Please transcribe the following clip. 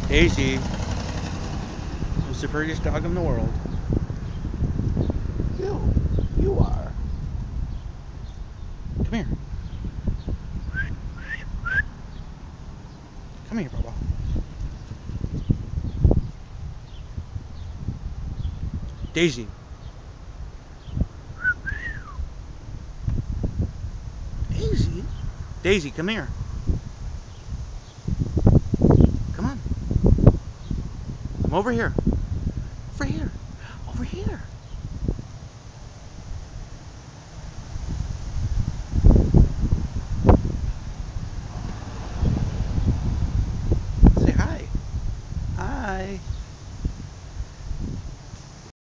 Daisy is the prettiest dog in the world. You are. Come here. Come here, Bubba. Daisy. Daisy? Daisy, come here. Come on. Come over here.